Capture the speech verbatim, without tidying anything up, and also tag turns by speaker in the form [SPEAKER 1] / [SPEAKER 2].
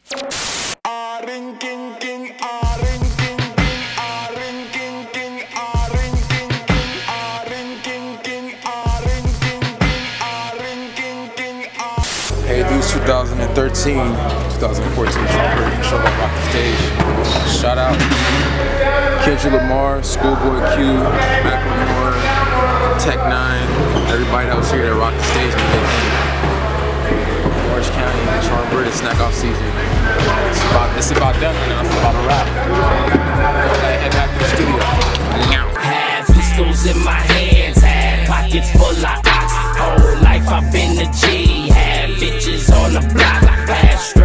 [SPEAKER 1] Hey dudes, twenty thirteen, twenty fourteen, ready for show like Rock the Stage. Shout out Kendrick Lamar, Schoolboy Q, Macklemore, Tech Nine, everybody that was here to rock the stage. Orange County, Charlotte, it's snack off season. It's about, it's about done right now, it's about a wrap. I head back to the studio.
[SPEAKER 2] Had pistols in my hands, had pockets full of ox. Whole life I've been a G, had bitches on the block, had